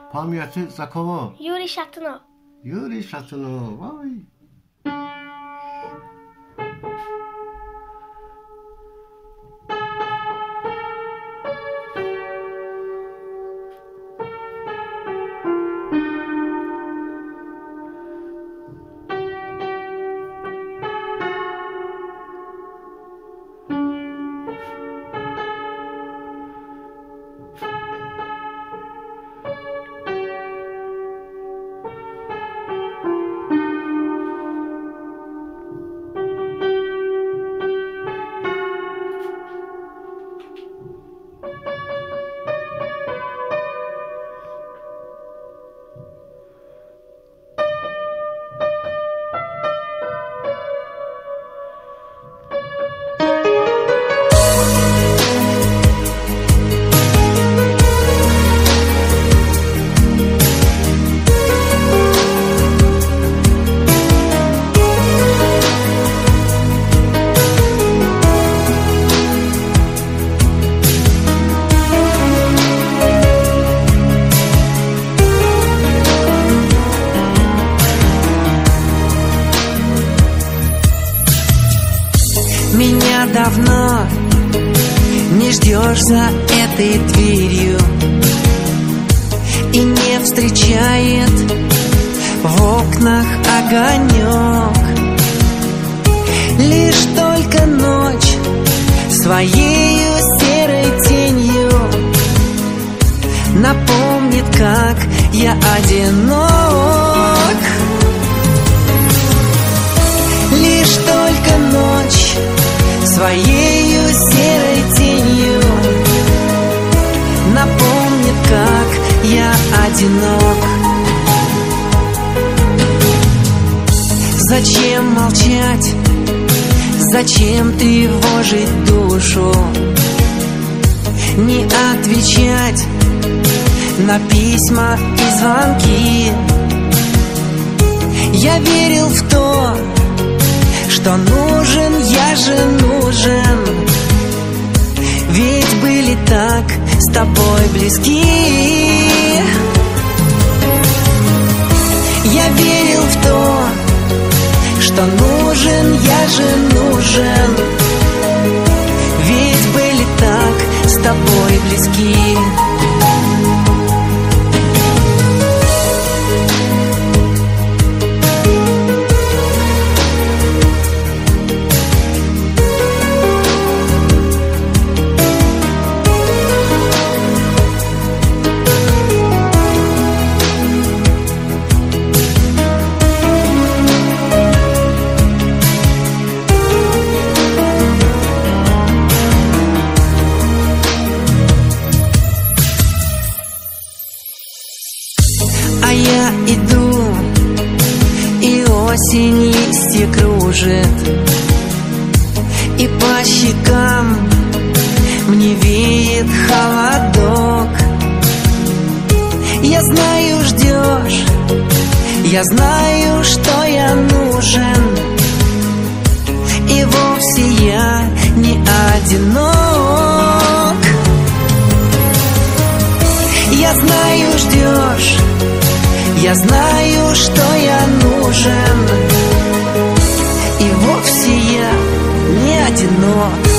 Pamiętaj za kogo? Yuri Shatuno. Yuri Shatuno. Oj. Меня давно не ждешь за этой дверью, и не встречает в окнах огонек. Лишь только ночь своею серой тенью напомнит, как я одинок. Лишь только ночь своею серой тенью напомнит, как я одинок. Зачем молчать? Зачем тревожить душу? Не отвечать на письма и звонки. Я верил в то, что нужен, я же нужен. Ведь были так с тобой близки. Я верил в то, что нужен, я же нужен. Ведь были так с тобой близки. А я иду, и осень листья кружит, и по щекам мне веет холодок. Я знаю, ждешь, я знаю, что я нужен, и вовсе я не одинок. Я знаю, ждешь, я знаю, что я нужен, и вовсе я не одинок.